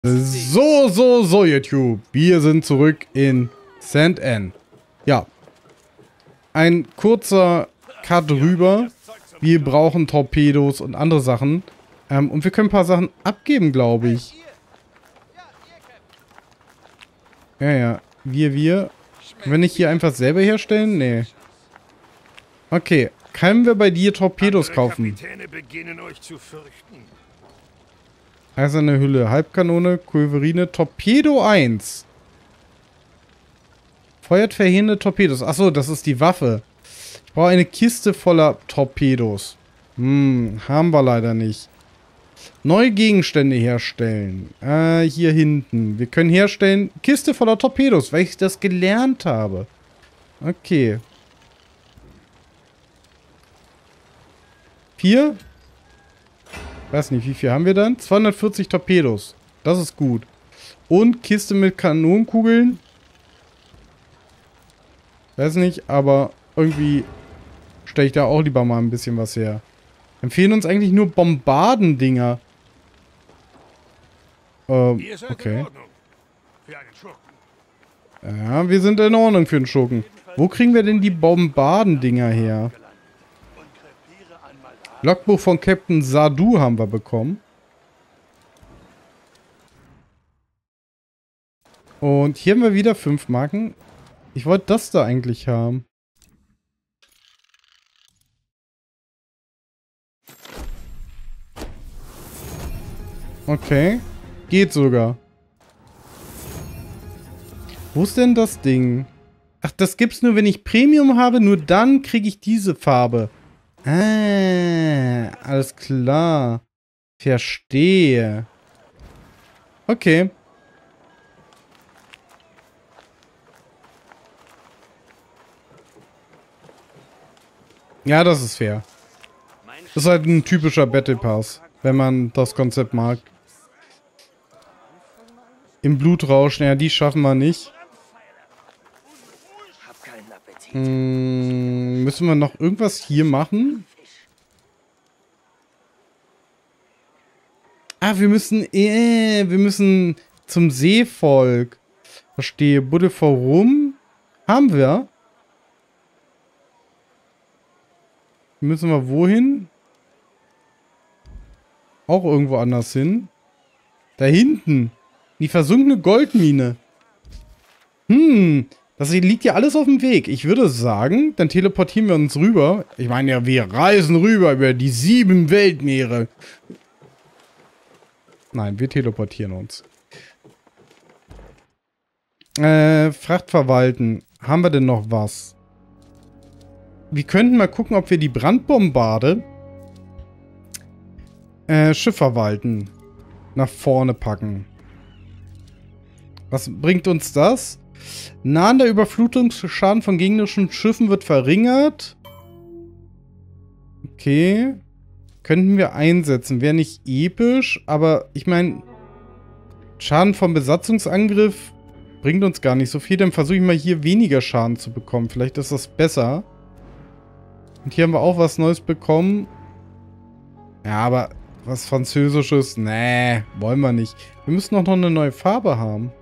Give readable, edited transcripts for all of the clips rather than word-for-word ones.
So, YouTube. Wir sind zurück in St. Anne. Ja. Ein kurzer Cut rüber. Wir brauchen Torpedos und andere Sachen. Und wir können ein paar Sachen abgeben, glaube ich. Ja. Wir. Wenn ich hier einfach selber herstellen? Nee. Okay. Können wir bei dir Torpedos kaufen? Eiserne Hülle, Halbkanone, Kulverine, Torpedo 1. Feuert verheerende Torpedos. Achso, das ist die Waffe. Ich brauche eine Kiste voller Torpedos. Haben wir leider nicht. Neue Gegenstände herstellen. Hier hinten. Wir können herstellen, Kiste voller Torpedos, weil ich das gelernt habe. Okay. 4? Weiß nicht, wie viel haben wir dann? 240 Torpedos. Das ist gut. Und Kiste mit Kanonenkugeln. Weiß nicht, aber irgendwie stelle ich da auch lieber mal ein bisschen was her. Empfehlen uns eigentlich nur Bombardendinger. Okay. Ja, wir sind in Ordnung für einen Schurken. Wo kriegen wir denn die Bombardendinger her? Logbuch von Captain Sadu haben wir bekommen. Und hier haben wir wieder 5 Marken. Ich wollte das da eigentlich haben. Okay. Geht sogar. Wo ist denn das Ding? Ach, das gibt's nur, wenn ich Premium habe. Nur dann kriege ich diese Farbe. Alles klar. Verstehe. Okay. Ja, das ist fair. Das ist halt ein typischer Battle Pass, wenn man das Konzept mag. Im Blutrauschen, ja, die schaffen wir nicht. Müssen wir noch irgendwas hier machen? Ah, wir müssen zum Seevolk. Verstehe. Buddel Forum. Haben wir. Müssen wir wohin? Auch irgendwo anders hin. Da hinten. Die versunkene Goldmine. Das liegt ja alles auf dem Weg. Ich würde sagen, dann teleportieren wir uns rüber. Ich meine ja, wir reisen rüber über die 7 Weltmeere. Nein, wir teleportieren uns. Fracht verwalten. Haben wir denn noch was? Wir könnten mal gucken, ob wir die Brandbombarde Schiff verwalten. Nach vorne packen. Was bringt uns das? Nahender Überflutungsschaden von gegnerischen Schiffen wird verringert. Okay. Könnten wir einsetzen. Wäre nicht episch, aber ich meine, Schaden vom Besatzungsangriff bringt uns gar nicht so viel. Dann versuche ich mal hier weniger Schaden zu bekommen. Vielleicht ist das besser. Und hier haben wir auch was Neues bekommen. Ja, aber was Französisches? Nee, wollen wir nicht. Wir müssen auch noch eine neue Farbe haben.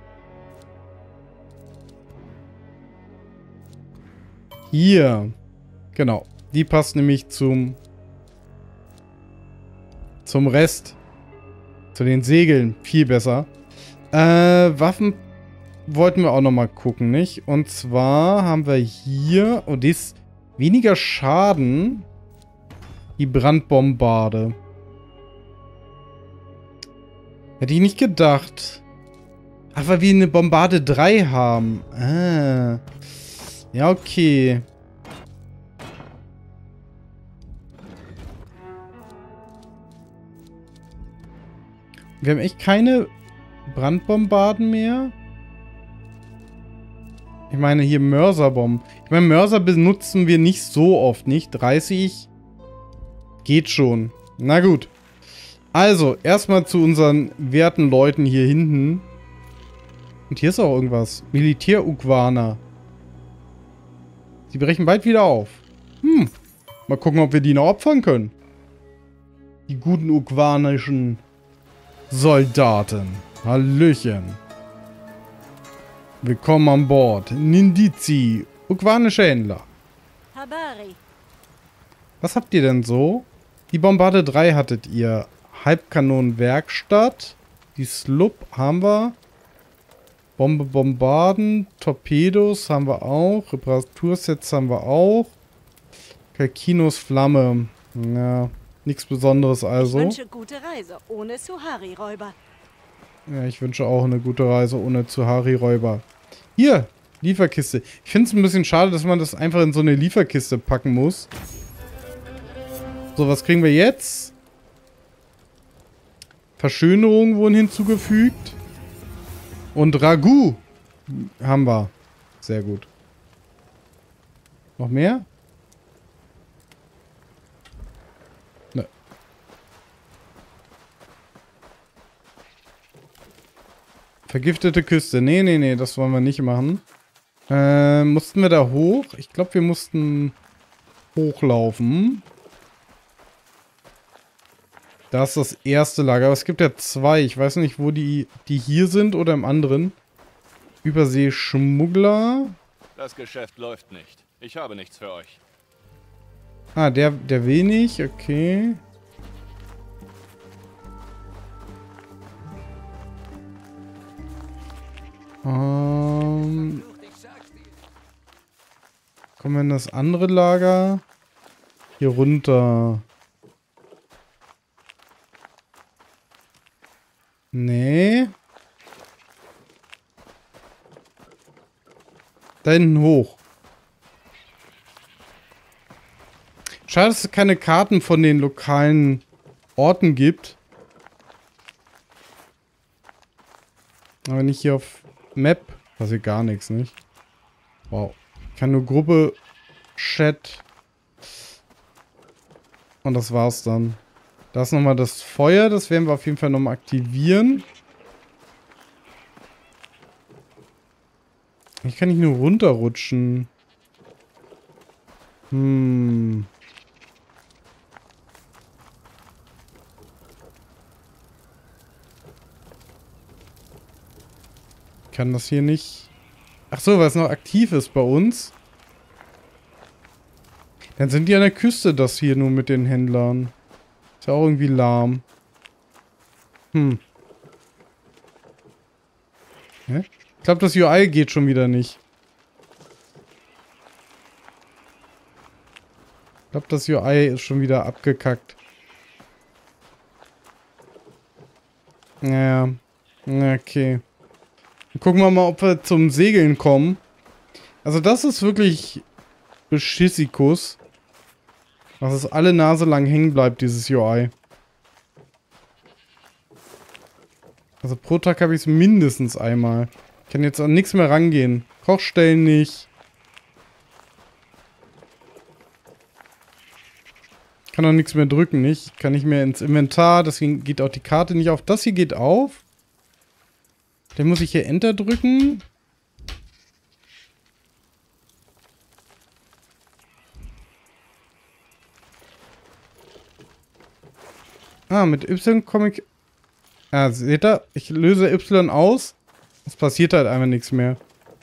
Hier. Genau. Die passt nämlich zum Rest. Zu den Segeln. Viel besser. Waffen wollten wir auch nochmal gucken, nicht? Und zwar haben wir hier... Oh, die ist weniger Schaden. Die Brandbombarde. Hätte ich nicht gedacht. Ach, weil wir eine Bombarde 3 haben. Ja, okay. Wir haben echt keine Brandbombarden mehr. Ich meine, hier Mörserbomben. Ich meine, Mörser benutzen wir nicht so oft, nicht? 30 geht schon. Na gut. Also, erstmal zu unseren werten Leuten hier hinten. Und hier ist auch irgendwas. Militär-Ugwana. Sie brechen bald wieder auf. Mal gucken, ob wir die noch opfern können. Die guten ugwanischen Soldaten. Hallöchen. Willkommen an Bord. Nindizi, ukwanische Händler. Habari. Was habt ihr denn so? Die Bombarde 3 hattet ihr. Halbkanonenwerkstatt. Die Slup haben wir. Bombe Bombarden. Torpedos haben wir auch. Reparatursets haben wir auch. Kalkinos Flamme. Ja, nichts Besonderes also. Ich wünsche gute Reise ohne Suhari-Räuber. Ja, ich wünsche auch eine gute Reise ohne Zuhari-Räuber. Hier, Lieferkiste. Ich finde es ein bisschen schade, dass man das einfach in so eine Lieferkiste packen muss. So, was kriegen wir jetzt? Verschönerungen wurden hinzugefügt. Und Ragout haben wir. Sehr gut. Noch mehr? Ne. Vergiftete Küste. Nee, nee, nee, das wollen wir nicht machen. Mussten wir da hoch? Ich glaube, wir mussten hochlaufen. Da ist das erste Lager. Aber es gibt ja zwei. Ich weiß nicht, wo die hier sind oder im anderen. Überseeschmuggler. Das Geschäft läuft nicht. Ich habe nichts für euch. Ah, der wenig. Okay. Kommen wir in das andere Lager? Hier runter. Nee. Da hinten hoch. Schade, dass es keine Karten von den lokalen Orten gibt. Aber nicht hier auf Map. Passiert gar nichts, nicht? Wow. Ich kann nur Gruppe, Chat. Und das war's dann. Da ist nochmal das Feuer. Das werden wir auf jeden Fall nochmal aktivieren. Ich kann nicht nur runterrutschen. Ich kann das hier nicht... Ach so, weil es noch aktiv ist bei uns. Dann sind die an der Küste, das hier nur mit den Händlern. Ist ja auch irgendwie lahm. Hä? Ich glaube, das UI geht schon wieder nicht. Ich glaube, das UI ist schon wieder abgekackt. Ja. Okay. Dann gucken wir mal, ob wir zum Segeln kommen. Also das ist wirklich Beschissikus. Was es alle Nase lang hängen bleibt, dieses UI. Also pro Tag habe ich es mindestens einmal. Ich kann jetzt an nichts mehr rangehen. Kochstellen nicht. Kann auch nichts mehr drücken, nicht? Kann nicht mehr ins Inventar. Deswegen geht auch die Karte nicht auf. Das hier geht auf. Dann muss ich hier Enter drücken. Ah, mit Y komme ich... Ah, seht ihr? Ich löse Y aus. Es passiert halt einfach nichts mehr.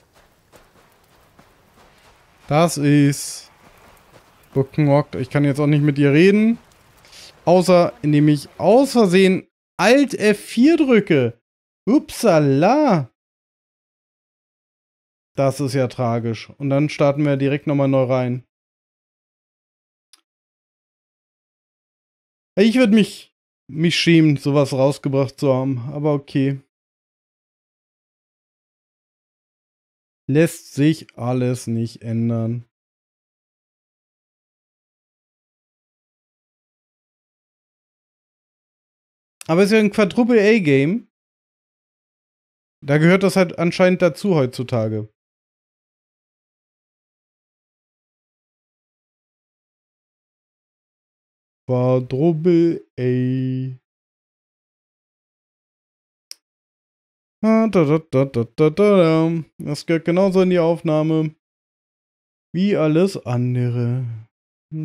Das ist... Bookmarked. Ich kann jetzt auch nicht mit ihr reden. Außer, indem ich aus Versehen Alt F4 drücke. Upsala. Das ist ja tragisch. Und dann starten wir direkt nochmal neu rein. Ich würde mich schämen, sowas rausgebracht zu haben. Aber okay. Lässt sich alles nicht ändern. Aber es ist ja ein Quadruple-A-Game. Da gehört das halt anscheinend dazu heutzutage. Quadruple-A. Das gehört genauso in die Aufnahme wie alles andere.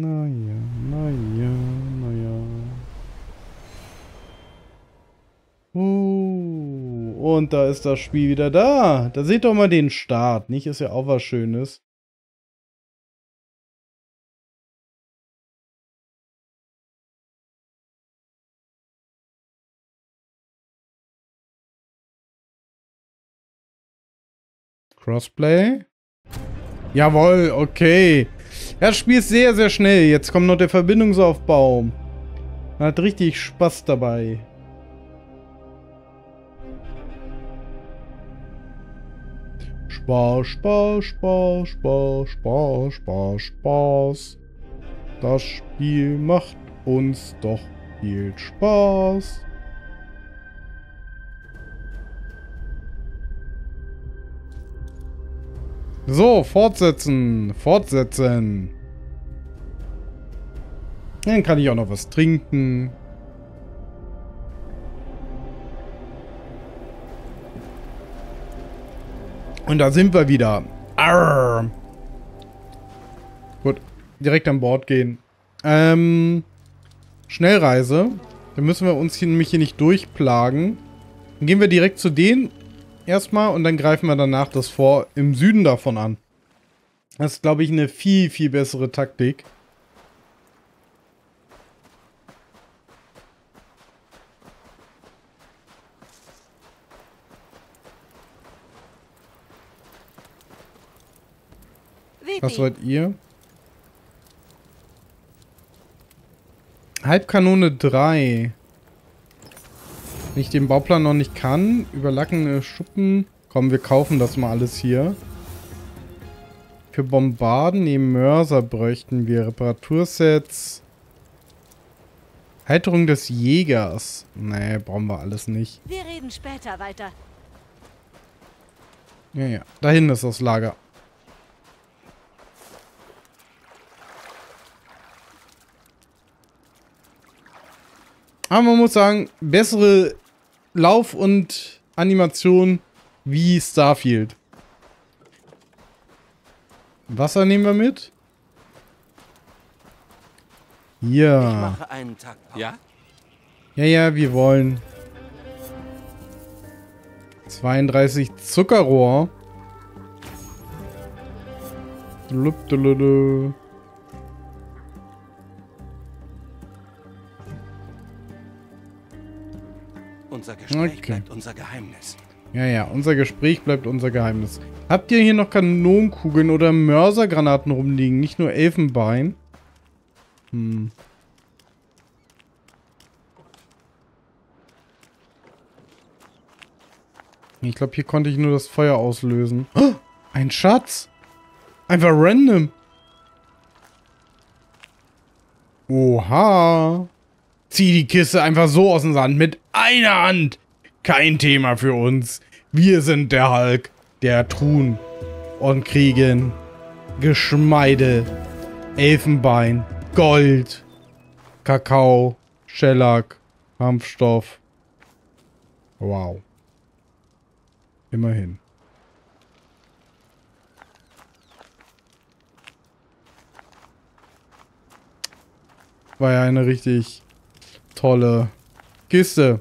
Naja. Und da ist das Spiel wieder da. Da seht doch mal den Start. Nicht? Ist ja auch was Schönes. Crossplay. Jawohl, okay. Ja, das Spiel ist sehr, sehr schnell. Jetzt kommt noch der Verbindungsaufbau. Man hat richtig Spaß dabei. Spaß, Spaß, Spaß, Spaß, Spaß, Spaß, Spaß. Das Spiel macht uns doch viel Spaß. So, fortsetzen. Fortsetzen. Dann kann ich auch noch was trinken. Und da sind wir wieder. Arr. Gut, direkt an Bord gehen. Schnellreise. Da müssen wir uns nämlich hier nicht durchplagen. Dann gehen wir direkt zu denen erstmal und dann greifen wir danach das Fort im Süden davon an. Das ist, glaube ich, eine viel, viel bessere Taktik. Was wollt ihr? Halbkanone 3. Wenn ich den Bauplan noch nicht kann, überlackende Schuppen. Komm, wir kaufen das mal alles hier. Für Bombarden, neben Mörser bräuchten wir Reparatursets. Halterung des Jägers. Nee, brauchen wir alles nicht. Wir reden später weiter. Ja, ja. Da hinten ist das Lager. Aber man muss sagen, bessere Lauf- und Animation wie Starfield. Wasser nehmen wir mit. Ja. Ich mache einen Tag Pause. Ja? Ja, ja, wir wollen. 32 Zuckerrohr. Blub. Unser Gespräch Okay. bleibt unser Geheimnis. Ja, ja, unser Gespräch bleibt unser Geheimnis. Habt ihr hier noch Kanonenkugeln oder Mörsergranaten rumliegen? Nicht nur Elfenbein? Ich glaube, hier konnte ich nur das Feuer auslösen. Oh, ein Schatz! Einfach random! Oha! Zieh die Kiste einfach so aus dem Sand mit einer Hand! Kein Thema für uns. Wir sind der Hulk, der Truhen und kriegen Geschmeide, Elfenbein, Gold, Kakao, Shellac, Kampfstoff. Wow. Immerhin. War ja eine richtig tolle Kiste.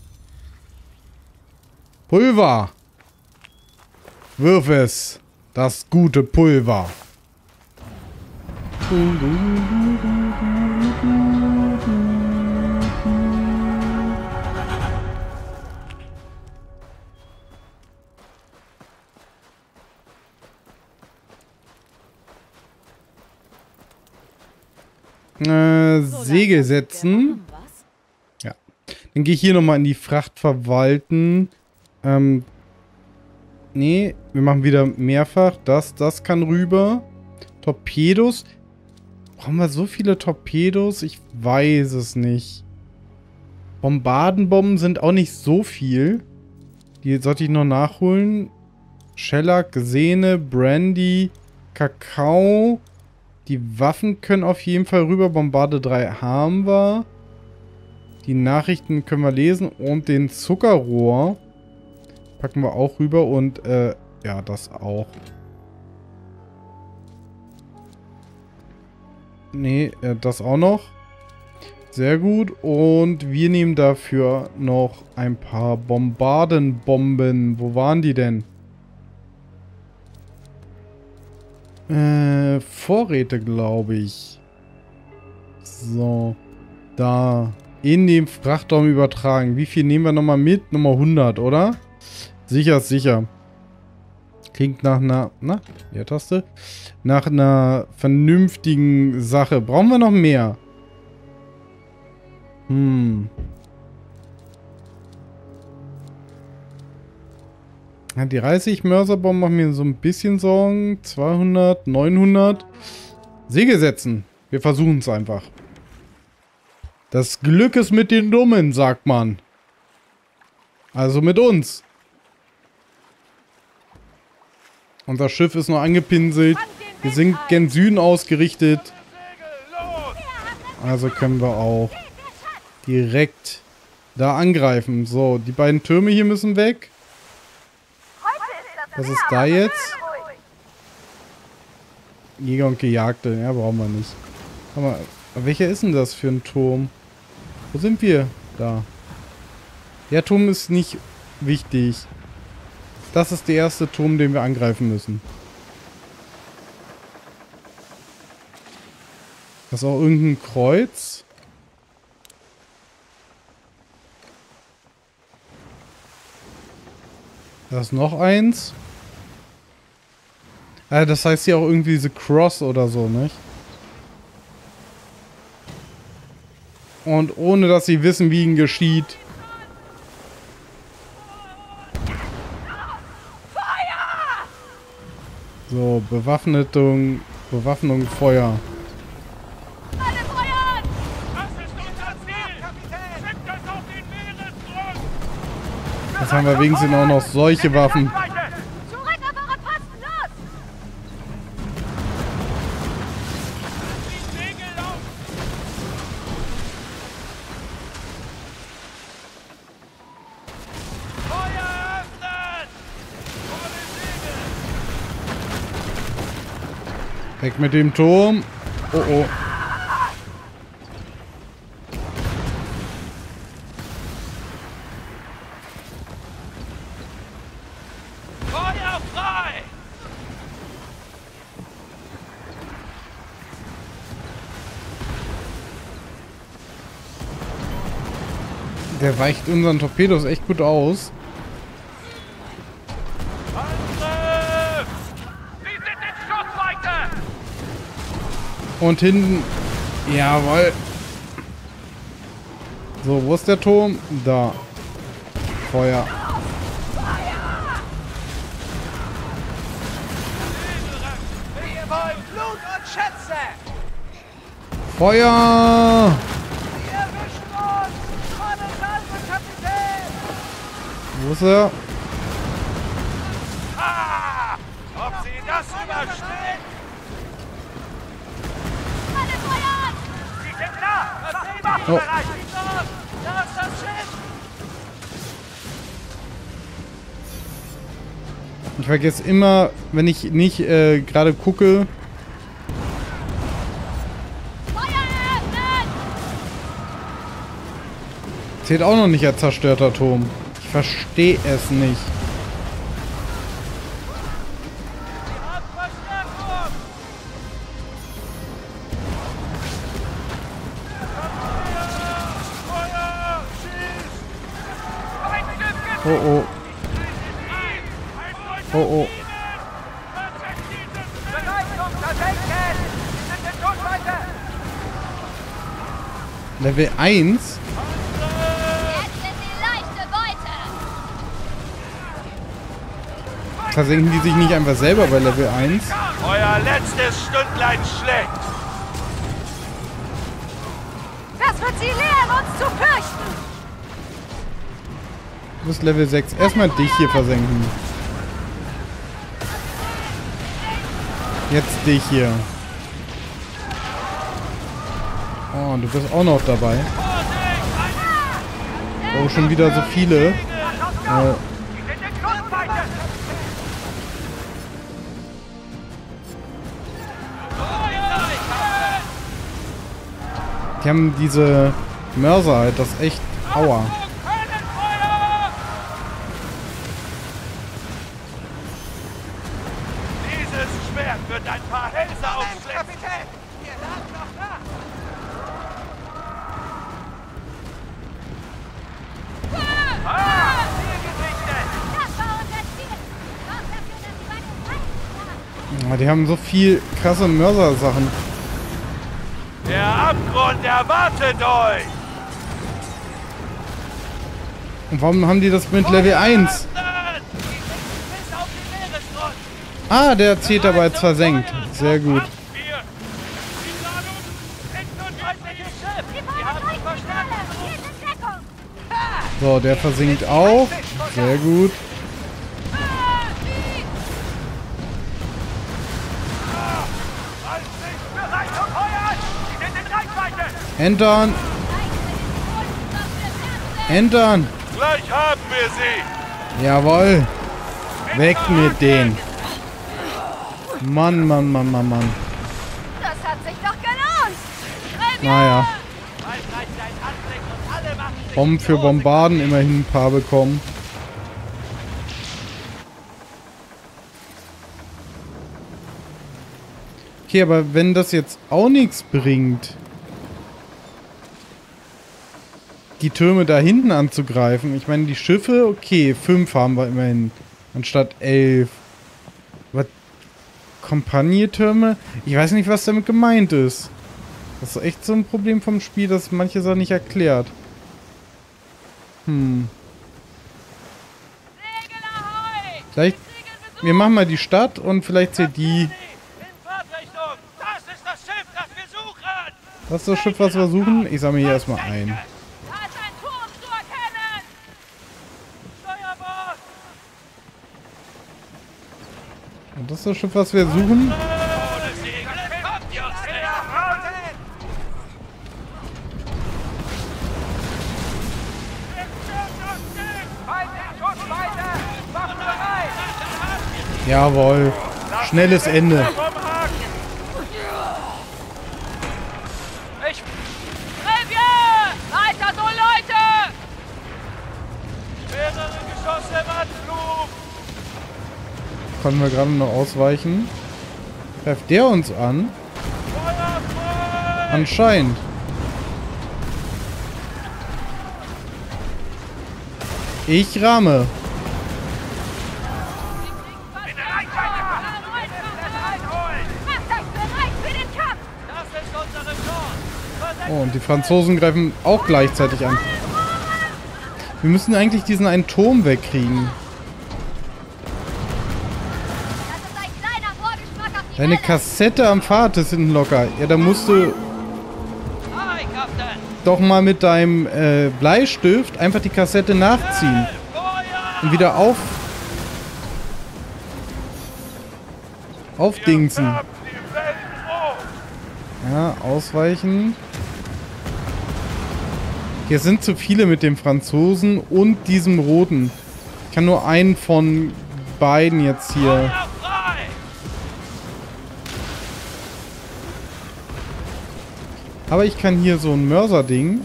Pulver. Wirf es. Das gute Pulver. Segel setzen. Ja. Dann gehe ich hier nochmal in die Fracht verwalten. Nee, wir machen wieder mehrfach. Das kann rüber. Torpedos. Brauchen wir so viele Torpedos? Ich weiß es nicht. Bombardenbomben sind auch nicht so viel. Die sollte ich noch nachholen. Shellac, Sehne, Brandy, Kakao. Die Waffen können auf jeden Fall rüber. Bombarde 3 haben wir. Die Nachrichten können wir lesen. Und den Zuckerrohr packen wir auch rüber. Und, ja, das auch. Nee, das auch noch. Sehr gut. Und wir nehmen dafür noch ein paar Bombardenbomben. Wo waren die denn? Vorräte, glaube ich. So. Da. In den Frachtraum übertragen. Wie viel nehmen wir nochmal mit? Nummer 100, oder? Sicher ist sicher. Klingt nach einer... Na, Leertaste. Nach einer vernünftigen Sache. Brauchen wir noch mehr? Ja, die 30 Mörserbomben machen mir so ein bisschen Sorgen. 200, 900. Segel setzen. Wir versuchen es einfach. Das Glück ist mit den Dummen, sagt man. Also mit uns. Unser Schiff ist noch angepinselt. Wir sind gen Süden ausgerichtet. Also können wir auch direkt da angreifen. So, die beiden Türme hier müssen weg. Was ist da jetzt? Jäger und Gejagte. Ja, brauchen wir nicht. Aber welcher ist denn das für ein Turm? Wo sind wir? Da. Der Turm ist nicht wichtig. Das ist der erste Turm, den wir angreifen müssen. Das ist auch irgendein Kreuz. Da ist noch eins. Das heißt hier auch irgendwie diese Cross oder so, nicht? Und ohne dass sie wissen, wie ihnen geschieht. So, Bewaffnung, Feuer. Jetzt haben wir wenigstens auch noch solche Waffen. Weg mit dem Turm. Oh oh. Feuer frei! Der weicht unseren Torpedos echt gut aus. Angriff! Sie sind in Schussweite! Und hinten... Jawohl. So, wo ist der Turm? Da. Feuer. Wir wollen Blut und Schätze! Feuer! Sie erwischen uns! Volle Salve, Kapitän! Wo ist er? Ah! Ob Sie das überstehen? Sie sind da! Oh. Da ist das Schiff! Ich vergesse immer, wenn ich nicht gerade gucke. Zählt auch noch nicht als zerstörter Turm. Ich verstehe es nicht. Oh oh. Oh oh. Level 1? Versenken die sich nicht einfach selber bei Level 1? Euer letztes Stündlein schlägt! Das wird sie lehren, uns zu fürchten! Du bist Level 6. Erstmal dich hier versenken. Jetzt dich hier. Oh, du bist auch noch dabei. Oh, schon wieder so viele. Die haben diese Mörser halt, das ist echt Aua. Könnenfeuer! Dieses Schwert wird ein paar Hälse aufschlitzen. Kapitän, wir laden noch nach. Zielgerichtet! Das war unser Ziel. Sorgt dafür, dass die Beine frei Ja, die haben so viel krasse Mörser-Sachen. Der Abgrund erwartet euch! Und warum haben die das mit Level 1? Bis auf den Meeresgrund! Ah, der zählt dabei jetzt versenkt. Sehr gut. Die Ladung ist nun feindliches Schiff! Die Wir haben Beine sie verstanden! Wir sind Deckung. So, der versinkt auch. Sehr gut. Halt sich bereit zum Feuern! Sie sind in Reichweite! Entern. Entern. Gleich haben wir sie! Jawohl. Weg mit denen. Mann, Mann, Mann, Mann, Mann. Das hat sich doch gelohnt. Naja. Bald reicht ein Anblick und alle machen sich Bomben für Bombarden immerhin ein paar bekommen. Okay, aber wenn das jetzt auch nichts bringt, die Türme da hinten anzugreifen. Ich meine, die Schiffe, okay, 5 haben wir immerhin, anstatt 11. Aber Kompanietürme, ich weiß nicht, was damit gemeint ist. Das ist echt so ein Problem vom Spiel, dass manche Sachen nicht erklärt. Vielleicht, wir machen mal die Stadt und vielleicht zählt die. in Fahrtrichtung! Das ist das Schiff, das wir suchen! Das ist das Schiff, was wir suchen. Ich sammle hier erstmal ein. Da ist ein Turm zu erkennen. Steuerbord! Und das ist das Schiff, was wir suchen. Ohne Segel kommt ihr uns nicht! Schuss weiter! Waffen bereit! Jawohl. Schnelles Ende. Vom Haken! Ich Revier! Weiter so, Leute! mehrere Geschosse im Anflug! Konnten wir gerade noch ausweichen. Greift der uns an? Feuer frei! Anscheinend. Ich ramme. In Reichweite! Einholen! Macht euch bereit für den Kampf! Das ist unsere Chance! Oh, und die Franzosen greifen auch gleichzeitig an. Wir müssen eigentlich diesen einen Turm wegkriegen. Das ist ein kleiner Vorgeschmack auf die Deine Hölle. Kassette am Pfad ist hinten locker. Ja, da musst du Hi, Kapitän! doch mal mit deinem Bleistift einfach die Kassette nachziehen. Feuer! Und wieder aufdingsen. Haben die Welt hoch! Ja, ausweichen. Hier sind zu viele mit dem Franzosen und diesem Roten. Ich kann nur einen von beiden jetzt hier. Feuer frei! Aber ich kann hier so ein Mörser-Ding.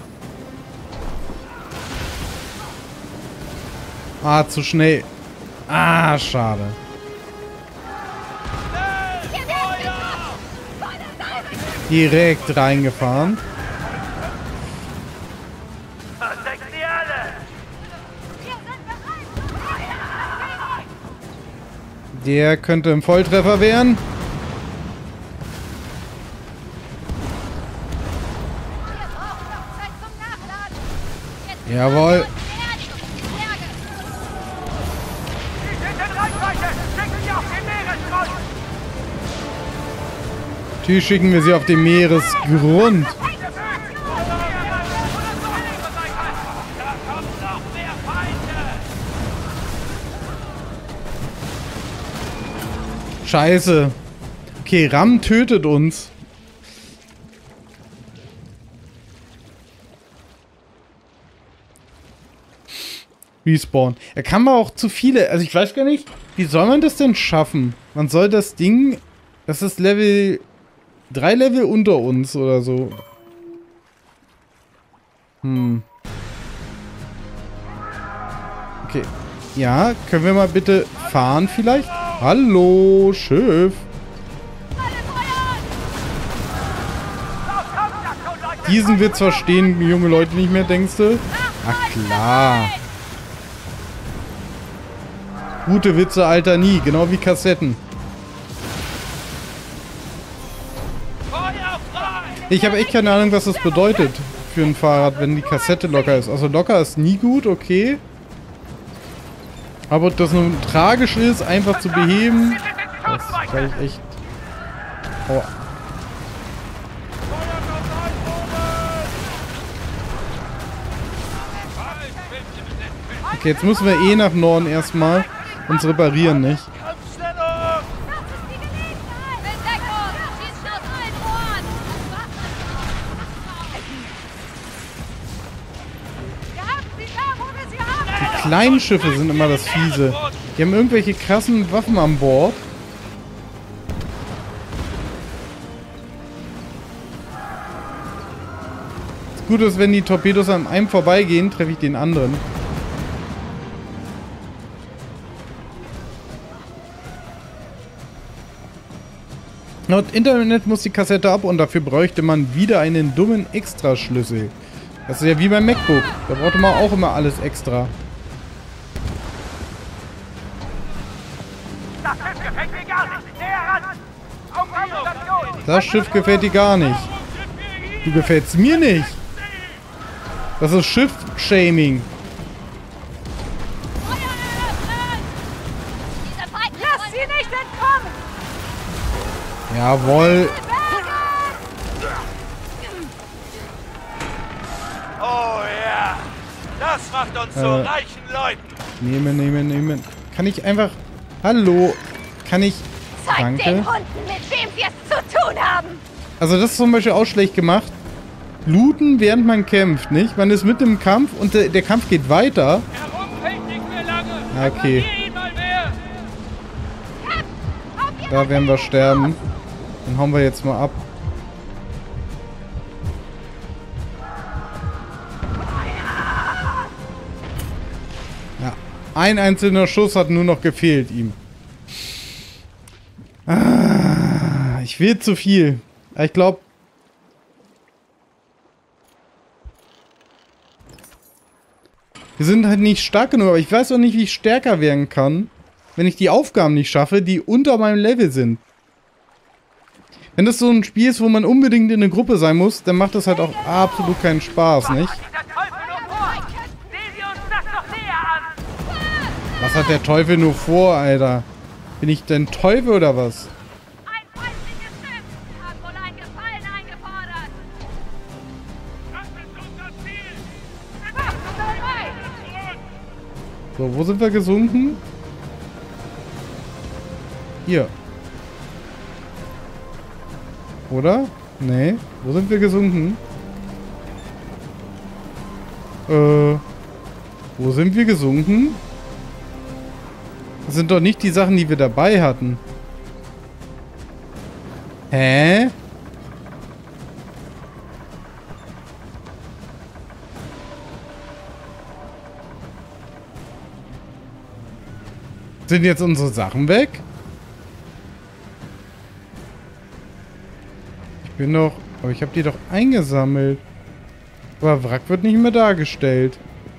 Ah, zu schnell. Ah, schade. Hier werden geschossen! Voller Salve! Direkt reingefahren. Versenkt sie alle! Wir sind bereit! Feuer! Der könnte im Volltreffer werden. Wir brauchen noch Zeit zum Nachladen! Jetzt Jawohl. Beerdigung in die Berge! Sie sind in Reichweite! Schicken sie auf den Meeresgrund! Natürlich schicken wir sie auf den Meeresgrund. Da kommen noch mehr Feinde! Scheiße. Okay, Ram tötet uns. Respawn. Er kann aber auch zu viele. Also ich weiß gar nicht, wie soll man das denn schaffen? Man soll das Ding. Das ist Level 3 Level unter uns oder so. Okay. Ja, können wir mal bitte fahren vielleicht? Hallo, Schiff. Diesen Witz verstehen junge Leute nicht mehr, denkst du? Ach klar. Gute Witze alter nie, genau wie Kassetten. Ich habe echt keine Ahnung, was das bedeutet für ein Fahrrad, wenn die Kassette locker ist. Also locker ist nie gut, okay. Aber ob das nun tragisch ist, einfach zu beheben, das ist vielleicht echt... Aua. Okay, jetzt müssen wir eh nach Norden erstmal uns reparieren, nicht? Die kleinen Schiffe sind immer das Fiese. Die haben irgendwelche krassen Waffen an Bord. Das Gute ist, wenn die Torpedos an einem vorbeigehen, treffe ich den anderen. Laut Internet muss die Kassette ab und dafür bräuchte man wieder einen dummen Extraschlüssel. Das ist ja wie beim MacBook. Da brauchte man auch immer alles extra. Das Schiff gefällt dir gar nicht. Du gefällst mir nicht. Das ist Schiff-Shaming. Lass sie nicht entkommen! Jawohl. Oh ja, das macht uns zu reichen Leuten. Nehmen. Kann ich einfach... Hallo. Kann ich... Zeig Danke. den Hunden, mit wem sie es zu tun haben! Also das ist zum Beispiel auch schlecht gemacht. Looten, während man kämpft, nicht? Man ist mitten im Kampf und der Kampf geht weiter. Ja, okay. Da werden wir sterben. Dann hauen wir jetzt mal ab. Ja, ein einzelner Schuss hat nur noch gefehlt ihm. Ich will zu viel. Ich glaube... Wir sind halt nicht stark genug, aber ich weiß auch nicht, wie ich stärker werden kann, wenn ich die Aufgaben nicht schaffe, die unter meinem Level sind. Wenn das so ein Spiel ist, wo man unbedingt in eine Gruppe sein muss, dann macht das halt auch absolut keinen Spaß, nicht? Was hat der Teufel nur vor, Alter? Bin ich denn Teufel oder was? Ein feindliches Schiff hat wohl ein Gefallen eingefordert! Das ist unser Ziel! So, wo sind wir gesunken? Hier. Oder? Nee. Wo sind wir gesunken? Wo sind wir gesunken? Das sind doch nicht die Sachen, die wir dabei hatten. Hä? Sind jetzt unsere Sachen weg? Ich bin doch... Aber ich habe die doch eingesammelt. Aber Wrack wird nicht mehr dargestellt.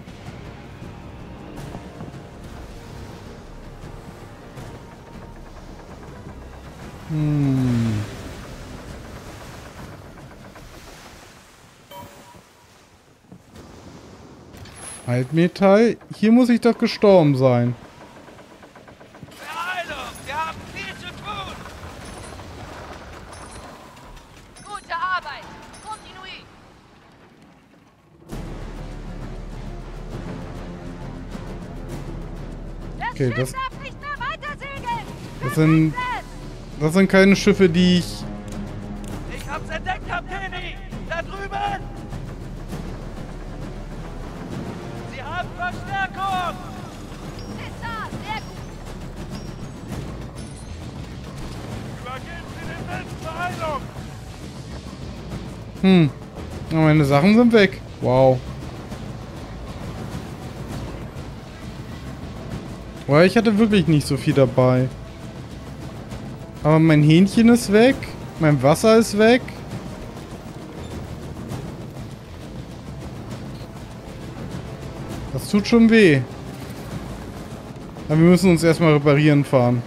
Altmetall? Hier muss ich doch gestorben sein. Beeilung, wir haben viel zu tun. Gute Arbeit! Kontinuit! Okay, Das das, Schiff darf nicht mehr weiter segeln! das sind keine Schiffe, die ich... Ich hab's entdeckt, Kapitän! Da drüben! Sie haben Verstärkung! Ist da! Sehr gut! Übergeben Sie den Welt Beeilung! Aber meine Sachen sind weg. Wow. Boah, ich hatte wirklich nicht so viel dabei. Aber mein Hähnchen ist weg. Mein Wasser ist weg. Das tut schon weh. Aber wir müssen uns erstmal reparieren fahren.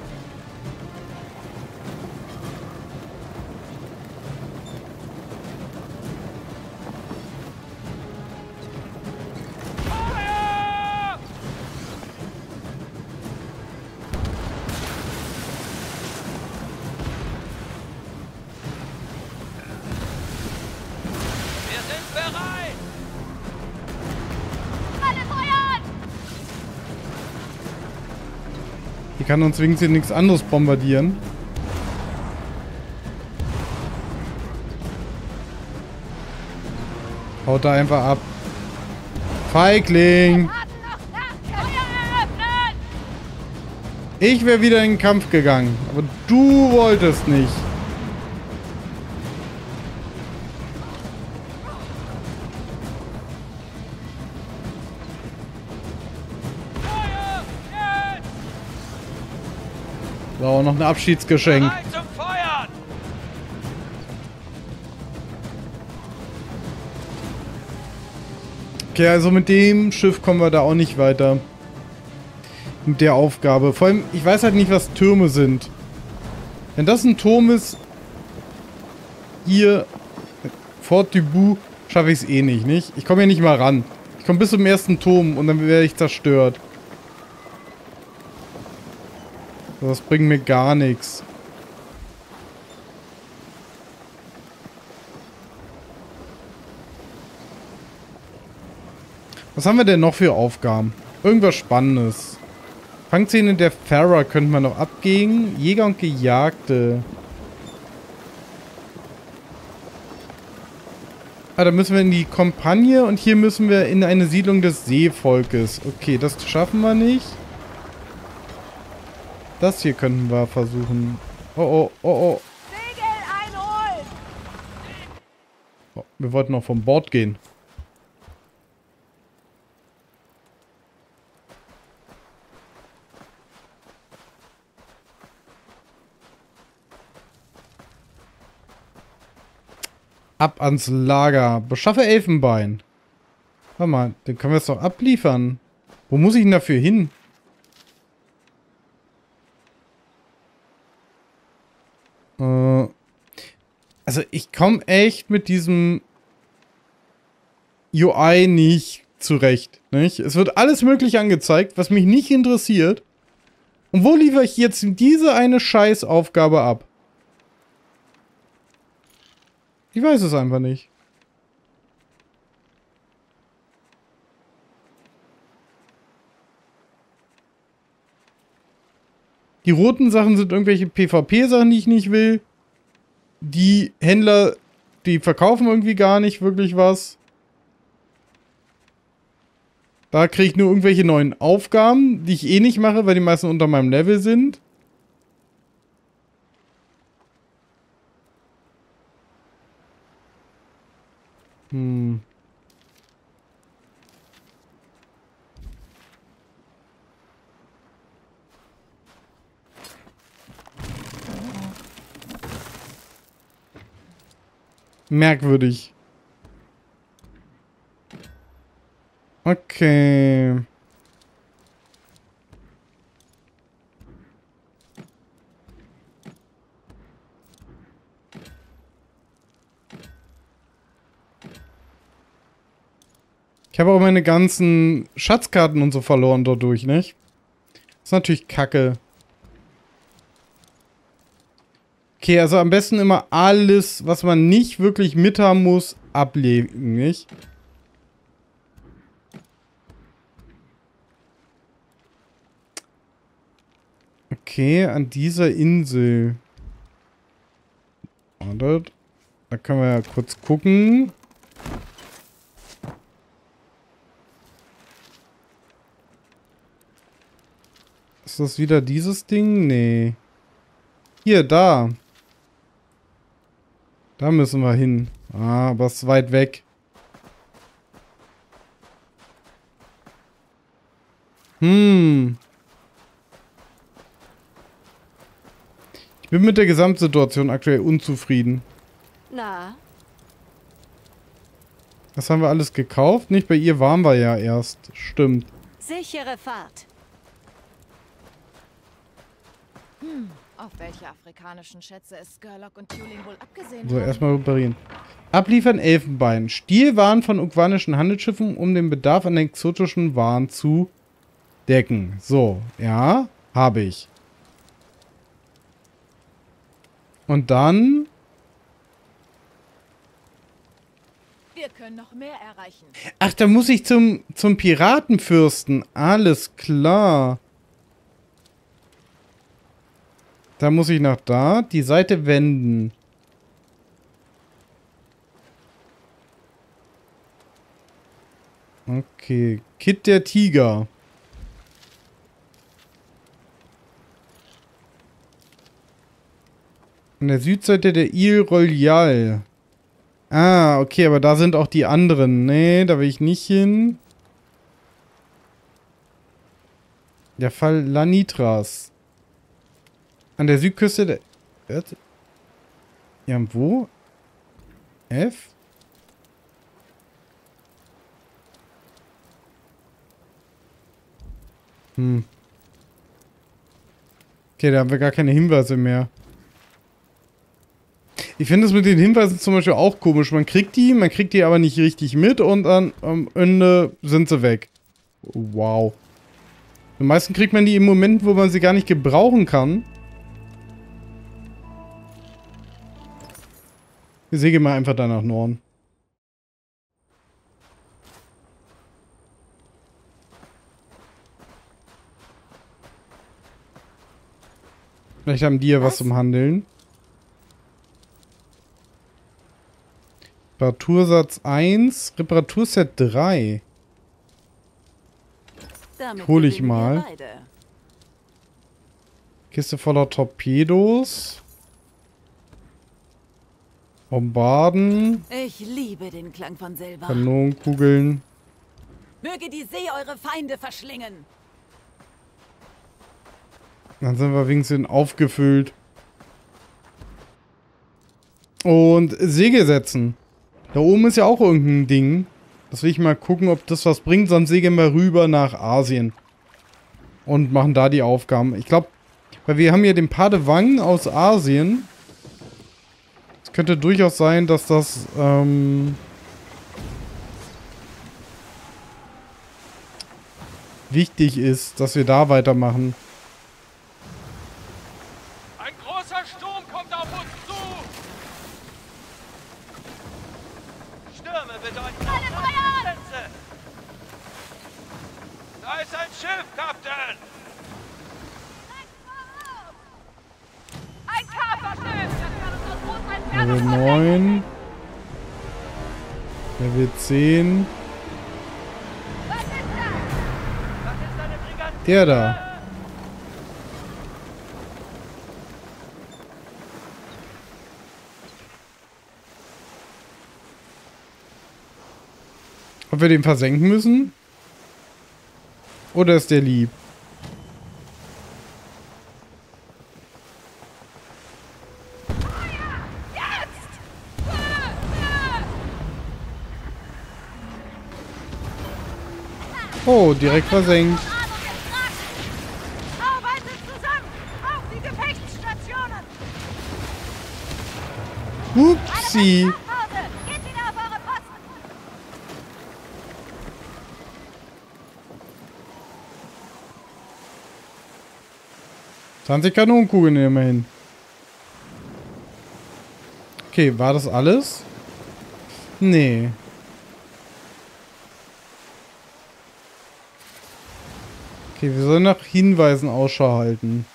Wir sind bereit! Alle feuern! Die kann uns wenigstens nichts anderes bombardieren. Haut da einfach ab. Feigling! Warten noch nach! Feuer eröffnen! Ich wäre wieder in den Kampf gegangen. Aber du wolltest nicht. Feuer! Jetzt! So, noch ein Abschiedsgeschenk. Bereit zum Feuern! Okay, also mit dem Schiff kommen wir da auch nicht weiter. Mit der Aufgabe. Vor allem, ich weiß halt nicht, was Türme sind. Wenn das ein Turm ist, hier, Fort Dubu, schaffe ich es eh nicht. Ich komme hier nicht mal ran. Ich komme bis zum ersten Turm und dann werde ich zerstört. Das bringt mir gar nichts. Was haben wir denn noch für Aufgaben? Irgendwas Spannendes. Fangszene der Farah könnte man noch abgehen. Jäger und Gejagte. Ah, da müssen wir in die Kampagne und hier müssen wir in eine Siedlung des Seevolkes. Okay, das schaffen wir nicht. Das hier könnten wir versuchen. Oh, oh, oh, oh. Segel einholen! Oh, wir wollten noch vom Bord gehen. Ab ans Lager. Beschaffe Elfenbein. Warte mal, den können wir jetzt doch abliefern. Wo muss ich denn dafür hin? Also ich komme echt mit diesem UI nicht zurecht. Nicht? Es wird alles möglich angezeigt, was mich nicht interessiert. Und wo liefere ich jetzt diese eine Scheißaufgabe ab? Ich weiß es einfach nicht. Die roten Sachen sind irgendwelche PvP-Sachen, die ich nicht will. Die Händler, die verkaufen irgendwie gar nicht wirklich was. Da kriege ich nur irgendwelche neuen Aufgaben, die ich eh nicht mache, weil die meisten unter meinem Level sind. Merkwürdig. Okay. Ich habe auch meine ganzen Schatzkarten und so verloren dadurch, nicht? Das ist natürlich kacke. Okay, also am besten immer alles, was man nicht wirklich mithaben muss, ablegen, nicht? Okay, an dieser Insel. Wartet. Da können wir ja kurz gucken. Ist das wieder dieses Ding? Nee. Hier, da. Da müssen wir hin. Ah, aber es ist weit weg. Ich bin mit der Gesamtsituation aktuell unzufrieden. Na, Das haben wir alles gekauft? Nicht, bei ihr waren wir ja erst. Stimmt. sichere Fahrt. Auf welche afrikanischen Schätze ist Skurlock und Tuling wohl abgesehen So, haben? erstmal reparieren. Abliefern Elfenbein. Stielwaren von ukwanischen Handelsschiffen, um den Bedarf an exotischen Waren zu decken. So, ja, habe ich. Und dann... Wir können noch mehr erreichen. Ach, da muss ich zum Piratenfürsten. Alles klar. Da muss ich nach da. Die Seite wenden. Okay. Kit der Tiger. An der Südseite der Ile Royale. Ah, okay, aber da sind auch die anderen. Nee, da will ich nicht hin. Der Fall Lanitras. An der Südküste der... Ja, wo? F? Okay, da haben wir gar keine Hinweise mehr. Ich finde es mit den Hinweisen zum Beispiel auch komisch. Man kriegt die aber nicht richtig mit und dann am Ende sind sie weg. Wow. Am meisten kriegt man die im Moment, wo man sie gar nicht gebrauchen kann. Wir segeln mal einfach da nach Norden. Vielleicht haben die ja was zum Handeln. Reparatursatz 1, Reparaturset 3. Damit Hol ich gewinnen wir mal. beide. Kiste voller Torpedos. Bombarden. Ich liebe den Klang von Silber. Kanonenkugeln. Möge die See eure Feinde verschlingen. Dann sind wir wenigstens aufgefüllt. Und Segel setzen. Da oben ist ja auch irgendein Ding. Das will ich mal gucken, ob das was bringt. Sonst segeln wir rüber nach Asien. Und machen da die Aufgaben. Ich glaube, weil wir haben ja den Padewang aus Asien. Es könnte durchaus sein, dass das wichtig ist, dass wir da weitermachen. Ein großer Sturm kommt auf uns zu! Stürme bedeuten Einsätze! Da ist ein Schiff, Kapitän! Ein Kaperschiff! Das kann uns aus großer Level Entfernung 9. Level 10. Was ist das? Das ist eine Brigantine! Der da. Ob wir den versenken müssen? Oder ist der lieb? Oh, direkt versenkt. Arbeitet zusammen! Auf die Gefechtsstationen! Upsi. Nach Hause! Geht wieder auf eure Posten! ...20 Kanonenkugeln immerhin. Okay, war das alles? Nee. Okay, wir sollen nach Hinweisen Ausschau halten.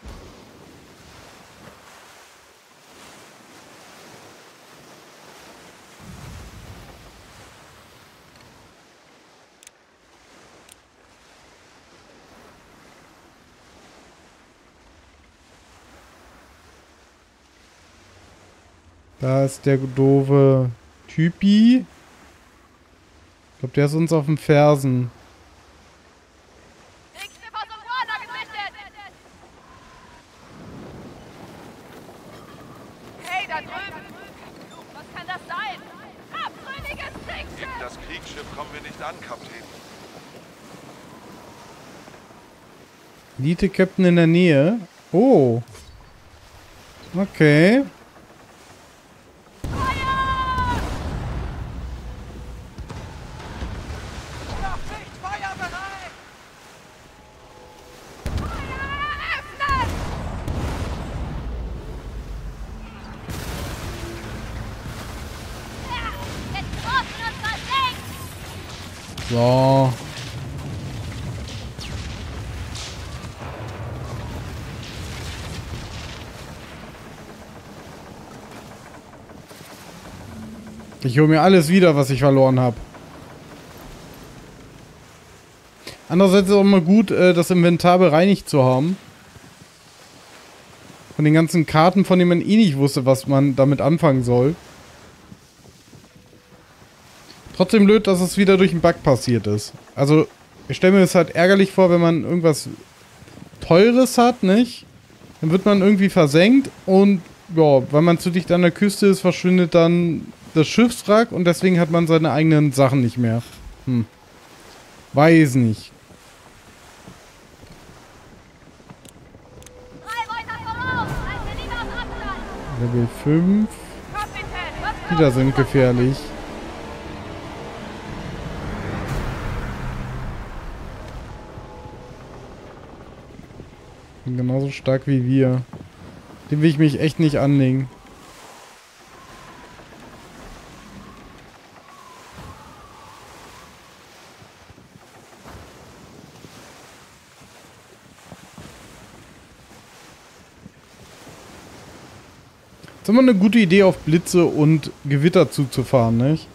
Da ist der doofe Typi. Ich glaube, der ist uns auf den Fersen. Kriegsschiff aus dem Water gesichtet! da drüben! Was kann das sein? Abtrünniges Kriegsschiff! Gegen das Kriegsschiff kommen wir nicht an, Kapitän. Elite-Captain in der Nähe. Oh. Okay. Noch nicht feuerbereit! Jetzt getroffen und versenkt! So. Ich hole mir alles wieder, was ich verloren habe. Andererseits ist es auch mal gut, das Inventar bereinigt zu haben. Von den ganzen Karten, von denen man eh nicht wusste, was man damit anfangen soll. Trotzdem blöd, dass es wieder durch einen Bug passiert ist. Also, ich stelle mir das halt ärgerlich vor, wenn man irgendwas Teures hat, nicht? Dann wird man irgendwie versenkt und, ja, weil man zu dicht an der Küste ist, verschwindet dann das Schiffswrack und deswegen hat man seine eigenen Sachen nicht mehr. Weiß nicht. 3 weiter voraus! Halte lieber auf Abstand! Level 5. Die da sind gefährlich. Sind genauso stark wie wir. Dem will ich mich echt nicht anlegen. Ist immer eine gute Idee, auf Blitze und Gewitter zuzufahren, nicht?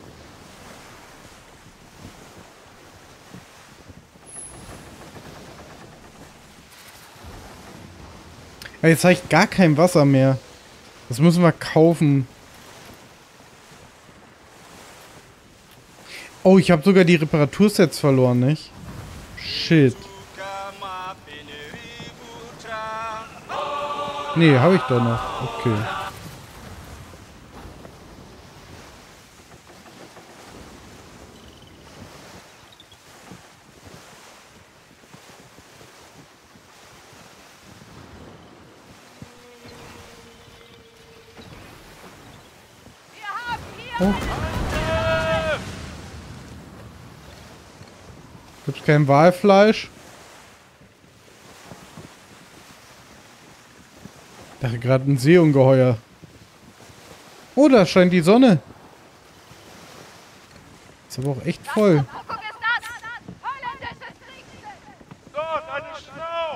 Ja, jetzt habe ich gar kein Wasser mehr. Das müssen wir kaufen. Oh, ich habe sogar die Reparatursets verloren, nicht? Shit. Nee, habe ich doch noch. Okay. Oh. Gibt's kein Walfleisch? Ich dachte gerade ein Seeungeheuer. Oh, da scheint die Sonne. Ist aber auch echt voll. Guck es das! Holländisches Kriegsschiff! Dort, eine Schnau!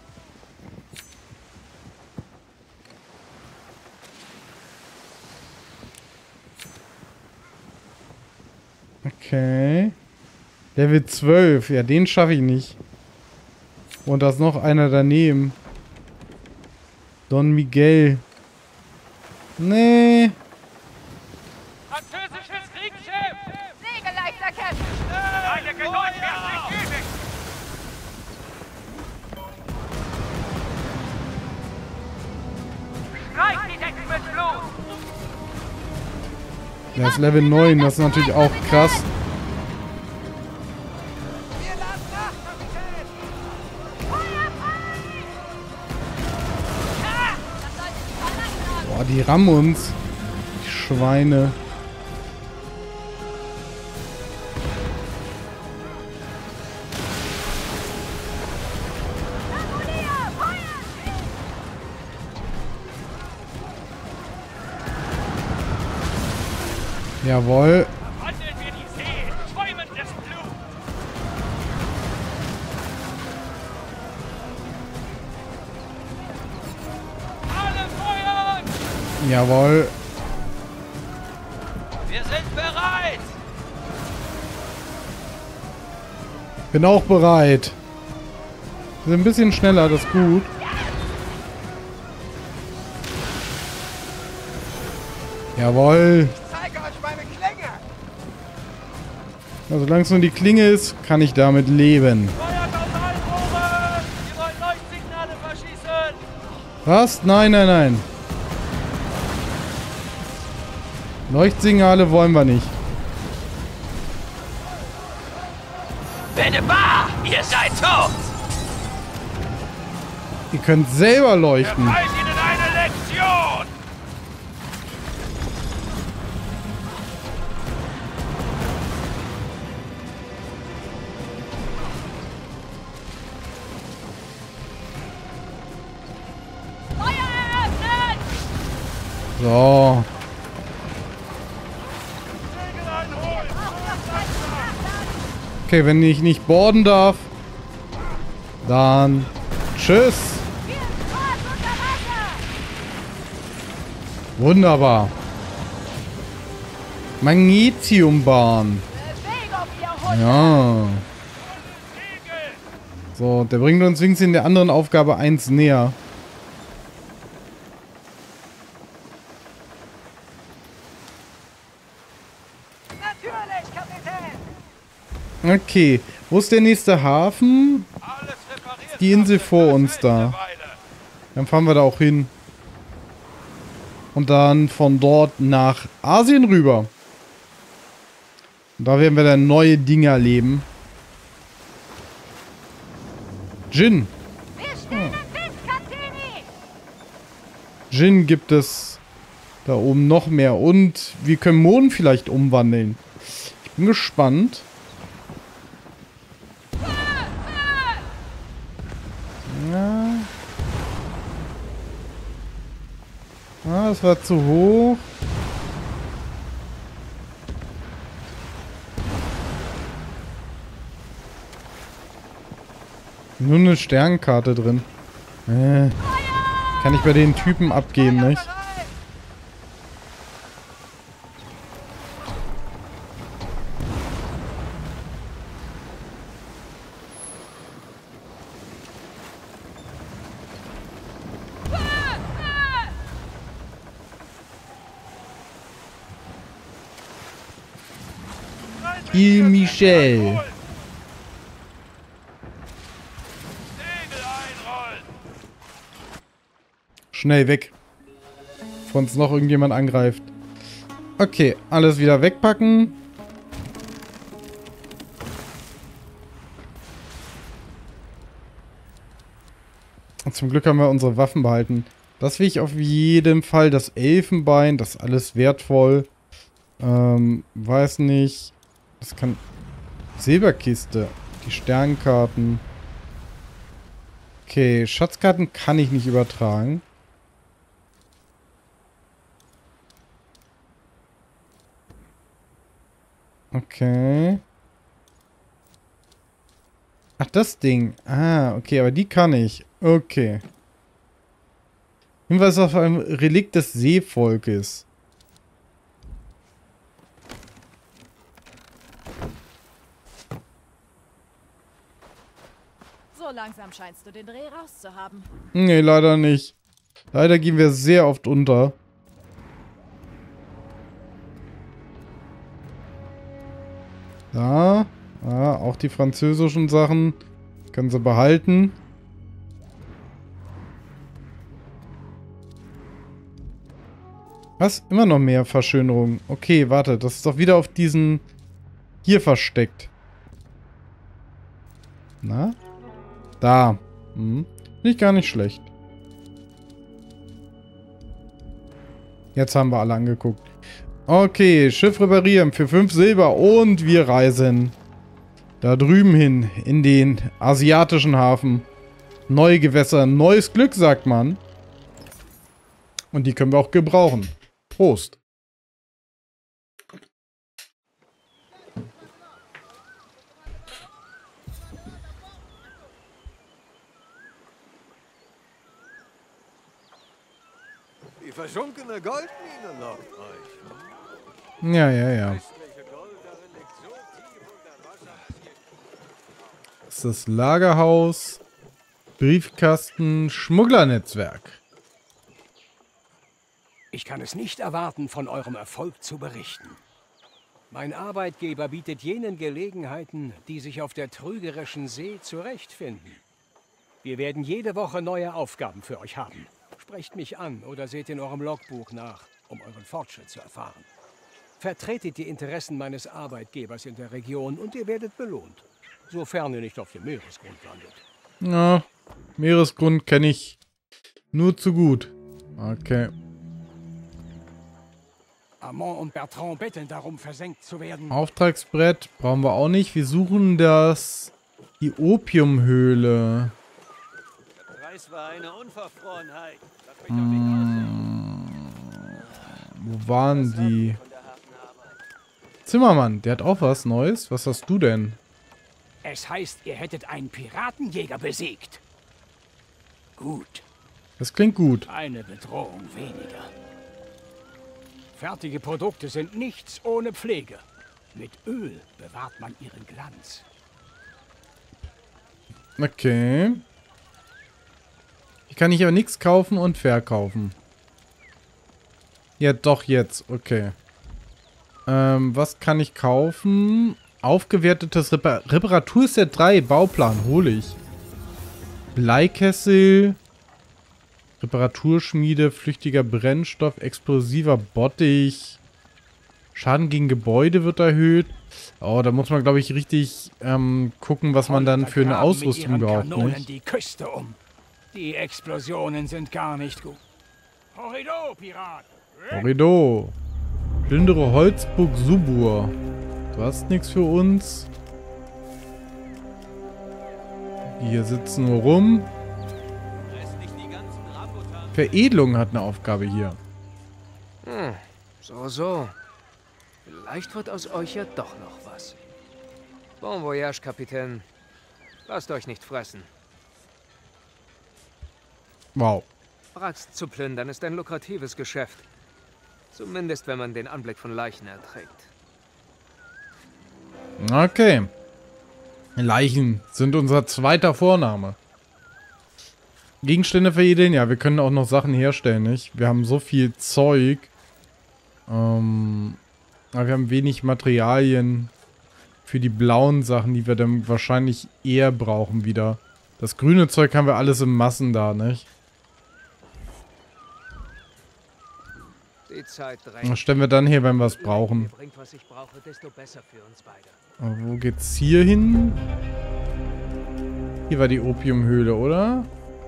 Okay. Level 12. Ja, den schaffe ich nicht. Und da ist noch einer daneben. Don Miguel. Nee. Französisches Kriegsschiff! Segeleichter, Captain! Eine Geduld wird nicht übrig! Streich die Decken mit Blut! Der ist Level 9. Das ist natürlich auch krass. Wir lassen nach, Kapitän! Feuer frei! Das sollte die verlassen haben! Boah, die rammen uns. Die Schweine. Kanoneer! Feuer! Jawohl. Wandeln wir die See in schäumendes Blut! Alle feuern! Jawohl. Wir sind bereit! Bin auch bereit. Wir sind ein bisschen schneller, das ist gut. Jawohl. Zeige euch meine Klinge! Also, solange es nur die Klinge ist, kann ich damit leben. Feuert aus allen Rohren! Wir wollen Leuchtsignale verschießen! Was? Nein, nein, nein. Leuchtsignale wollen wir nicht. Benebar, ihr seid tot! Ihr könnt selber Er leuchten. teilt ihnen eine Lektion! Feuer eröffnen! So. Segel einholen! Okay, wenn ich nicht boarden darf, dann tschüss. Wir fahren unter Wasser! Wunderbar. Magnesiumbahn. Bewegung, ihr Hund! Ja. Segel! So, der bringt uns wenigstens in der anderen Aufgabe 1 näher. Natürlich, Kapitän! Okay, wo ist der nächste Hafen? Alles repariert! Die Insel Captain. vor Das uns hält da. eine Weile. Dann fahren wir da auch hin. Und dann von dort nach Asien rüber. Und da werden wir dann neue Dinge erleben. Gin. Wir stehen im Wind, Kapitän! Gin gibt es da oben noch mehr. Und wir können Mohn vielleicht umwandeln. Ich bin gespannt. Ja. Ah, das war zu hoch. Nur eine Sternkarte drin. Kann ich bei den Typen abgeben, nicht? Il Michel. Segel einrollen! Schnell weg. Bevor uns noch irgendjemand angreift. Okay, alles wieder wegpacken. Und zum Glück haben wir unsere Waffen behalten. Das will ich auf jeden Fall. Das Elfenbein, das ist alles wertvoll. Weiß nicht. Das kann... Silberkiste. Die Sternkarten. Okay, Schatzkarten kann ich nicht übertragen. Okay. Ach, das Ding. Ah, okay, aber die kann ich. Okay. Hinweis auf ein Relikt des Seevolkes. So langsam scheinst du den Dreh rauszuhaben. Nee, leider nicht. Leider gehen wir sehr oft unter. Da. Ah, auch die französischen Sachen. Können sie behalten. Was? Immer noch mehr Verschönerung. Okay, warte. Das ist doch wieder auf diesen... Hier versteckt. Na? Da. Nicht gar nicht schlecht. Jetzt haben wir alle angeguckt. Okay, Schiff reparieren für 5 Silber und wir reisen da drüben hin in den asiatischen Hafen. Neue Gewässer, neues Glück, sagt man. Und die können wir auch gebrauchen. Prost. Die versunkene Goldmine lockt euch. Ja, ja, ja. Das ist das Lagerhaus, Briefkasten, Schmugglernetzwerk. Ich kann es nicht erwarten, von eurem Erfolg zu berichten. Mein Arbeitgeber bietet jenen Gelegenheiten, die sich auf der trügerischen See zurechtfinden. Wir werden jede Woche neue Aufgaben für euch haben. Sprecht mich an oder seht in eurem Logbuch nach, um euren Fortschritt zu erfahren. Vertretet die Interessen meines Arbeitgebers in der Region und ihr werdet belohnt. Sofern ihr nicht auf dem Meeresgrund landet. Ja, Meeresgrund kenne ich nur zu gut. Okay. Armand und Bertrand betteln darum, versenkt zu werden. Auftragsbrett brauchen wir auch nicht. Wir suchen die Opiumhöhle. Der Preis war eine Unverfrorenheit. Lass mich doch nicht Wo waren die? von der harten Arbeit. Zimmermann, der hat auch was Neues. Was hast du denn? Es heißt, ihr hättet einen Piratenjäger besiegt. Gut, Das klingt gut. eine Bedrohung weniger. Fertige Produkte sind nichts ohne Pflege. Mit Öl bewahrt man ihren Glanz. Okay. Hier kann ich aber nichts kaufen und verkaufen. Ja, doch jetzt. Okay. Was kann ich kaufen? Aufgewertetes Reparaturset 3. Bauplan. Hole ich. Bleikessel. Reparaturschmiede. Flüchtiger Brennstoff. Explosiver Bottich. Schaden gegen Gebäude wird erhöht. Oh, da muss man, glaube ich, richtig gucken, was man dann für eine Ausrüstung braucht, nicht? Die Küste um. Die Explosionen sind gar nicht gut. Horrido, Pirat! Horrido. Plündere Holzburg Subur. Du hast nichts für uns. Hier sitzen nur rum. Reiß nicht die ganzen Rambutan. Veredelung hat eine Aufgabe hier. So. Vielleicht wird aus euch ja doch noch was. Bon voyage, Kapitän. Lasst euch nicht fressen. Wow. Wracks zu plündern ist ein lukratives Geschäft. Zumindest, wenn man den Anblick von Leichen erträgt. Okay. Leichen sind unser zweiter Vorname. Gegenstände veredeln. Ja, wir können auch noch Sachen herstellen, nicht? Wir haben so viel Zeug. Aber wir haben wenig Materialien für die blauen Sachen, die wir dann wahrscheinlich eher brauchen wieder. Das grüne Zeug haben wir alles in Massen da, nicht? Die Zeit drängt. Das stellen wir dann her, wenn wir es brauchen. Bringt, was ich brauche, desto besser für uns beide. Aber wo geht's hier hin? Hier war die Opiumhöhle, oder?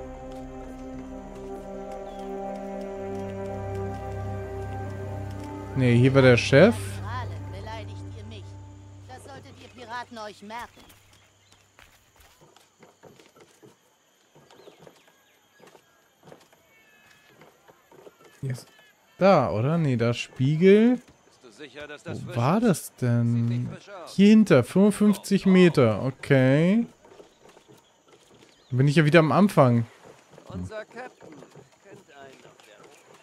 Nee, hier war der Chef. Strahlen beleidigt ihr mich. Das solltet ihr Piraten euch merken. Yes. Da, oder? Nee, da Spiegel. Bist du sicher, dass das Wo frisch war ist? das Sieht denn? nicht frisch aus. Hier hinter, 55 Meter. Okay. Dann bin ich ja wieder am Anfang. Unser Captain kennt einen auf der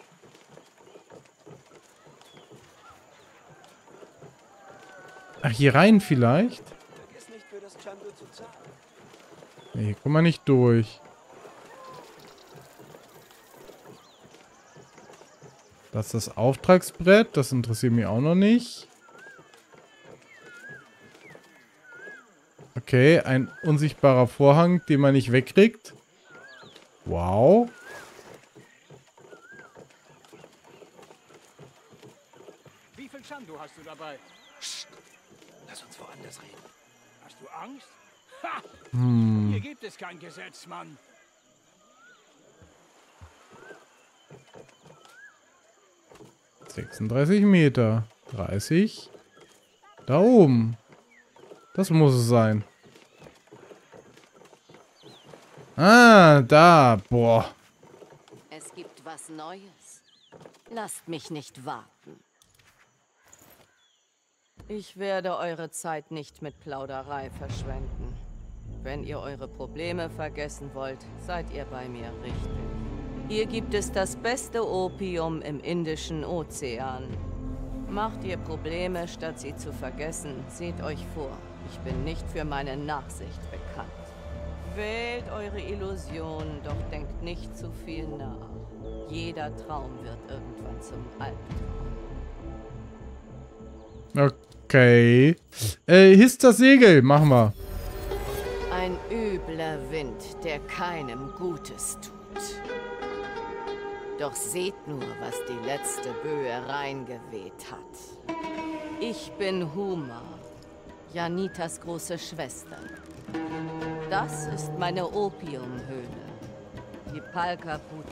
Ach, hier rein vielleicht? Vergiss nicht, für das Chandu zu zahlen. Nee, hier kommen wir nicht durch. Das ist das Auftragsbrett. Das interessiert mich auch noch nicht. Okay, ein unsichtbarer Vorhang, den man nicht wegkriegt. Wow. Wie viel Chandu hast du dabei? Lass uns woanders reden. Hast du Angst? Ha! Hier gibt es kein Gesetz, Mann. – 36 Meter. 30. Da oben. Das muss es sein. Ah, da. Boah. Es gibt was Neues. Lasst mich nicht warten. Ich werde eure Zeit nicht mit Plauderei verschwenden. Wenn ihr eure Probleme vergessen wollt, seid ihr bei mir richtig. Hier gibt es das beste Opium im Indischen Ozean. Macht ihr Probleme, statt sie zu vergessen, seht euch vor. Ich bin nicht für meine Nachsicht bekannt. Wählt eure Illusionen, doch denkt nicht zu viel nach. Jeder Traum wird irgendwann zum Albtraum. Okay. Hisst das Segel. Machen wir. Ein übler Wind, der keinem Gutes tut. Doch seht nur, was die letzte Böe reingeweht hat. Ich bin Huma, Janitas große Schwester. Das ist meine Opiumhöhle, die Palkaput.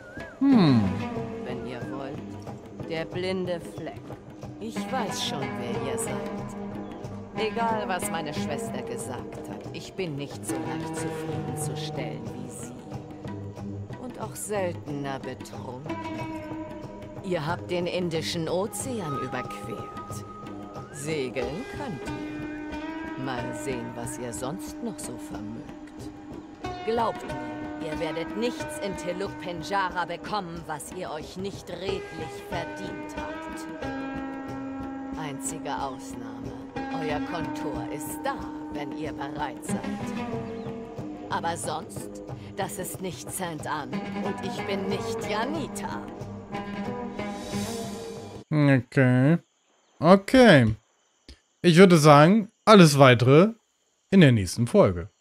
Wenn ihr wollt, der blinde Fleck. Ich weiß schon, wer ihr seid. Egal, was meine Schwester gesagt hat, ich bin nicht so leicht zufriedenzustellen wie sie. Und auch seltener betrunken. Ihr habt den Indischen Ozean überquert. Segeln könnt ihr. Mal sehen, was ihr sonst noch so vermögt. Glaubt mir, ihr werdet nichts in Teluk Penjara bekommen, was ihr euch nicht redlich verdient habt. Einzige Ausnahme. Euer Kontor ist da, wenn ihr bereit seid. Aber sonst, das ist nicht St. Anne und ich bin nicht Janita. Okay. Okay. Ich würde sagen, alles Weitere in der nächsten Folge.